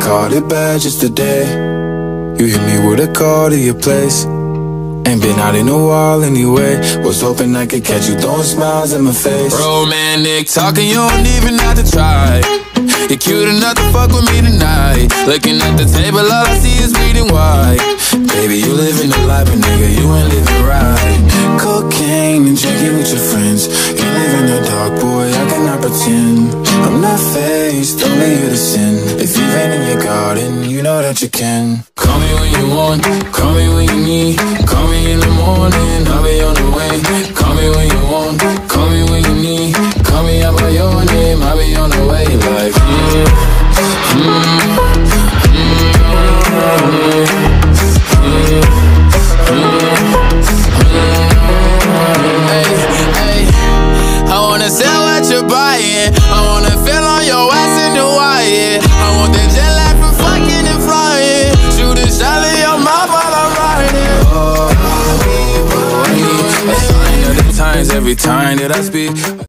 caught it bad just today. You hit me with a call to your place. Ain't been out in a while anyway. Was hoping I could catch you throwing smiles in my face. Romantic talking, you don't even have to try. You're cute enough to fuck with me tonight. Looking at the table, all I see is bleeding white. Baby, you living the life, but nigga, you ain't living right. Cocaine and drinking with your friends. You live in the dark, boy, I cannot pretend. I'm not faced, only you to sin. If you've been in your garden, you know that you can. Call me when you want, call me when you need. Call me in the morning, I'll be on the way. Call me when you want, call me when you need. Call me out by your name, I'll be on the way. Like, I wanna sell what you're buying. I wanna feel on your ass in Hawaii. I want that jet lag for fucking and flying. Shoot a shot in your mouth while I'm riding. Oh, A sign of the times every time that I speak.